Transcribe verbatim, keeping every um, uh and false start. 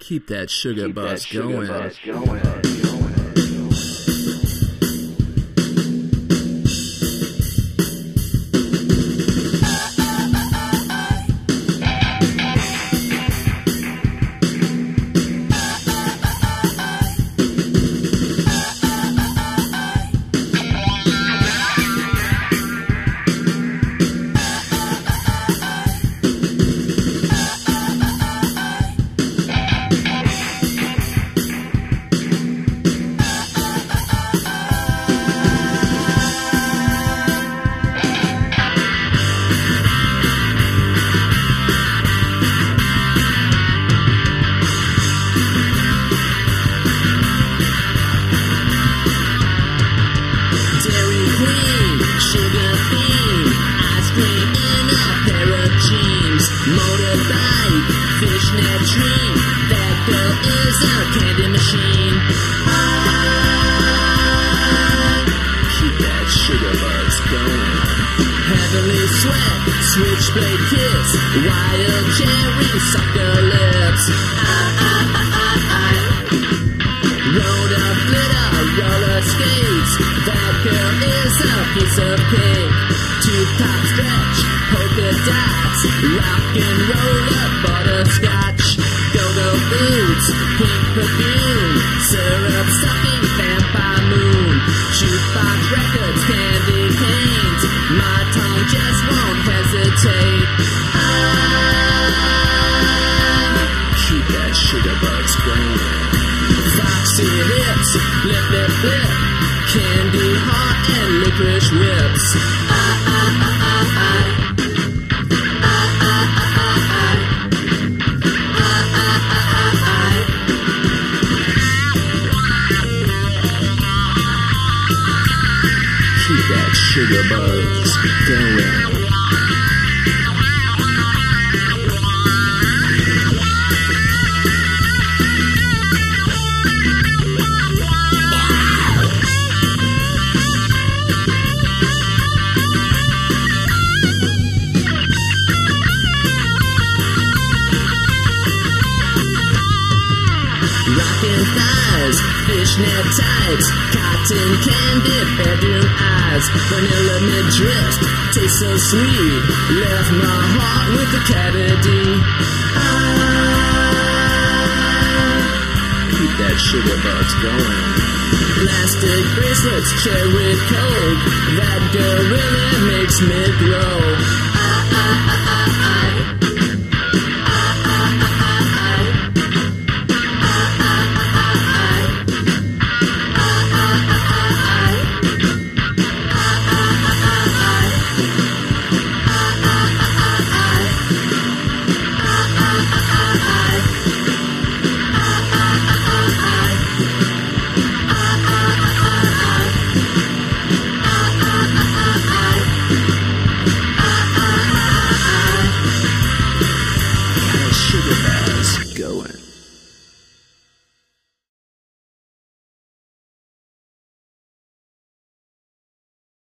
Keep that sugar Keep buzz that sugar going. buzz going. Motorbike, fishnet dream, that girl is a candy machine. I Keep that sugar buzz going. heavily sweat, switchblade kiss, wild cherry sucker lips. I, I, I, I, I road of glitter, roller skates, that girl is a piece of cake. Two top stretch, polka dots, rock and roller, butterscotch, go-go boots, pink perfume, syrup sucking vampire moon, jukebox records, candy canes, my tongue just won't hesitate. I Keep that sugar buzz going. foxy hips, lip lip lip, candy heart and licorice whips. I, I, I, I, I. Keep that sugar buzz going. Rockin' thighs, fishnet tights, cotton candy, bedroom eyes, vanilla mid-drift, tastes so sweet, left my heart with a cavity. I Keep that sugar buzz going. plastic bracelets, cherry coke, that girl really makes me glow. I, I, I, I, I. I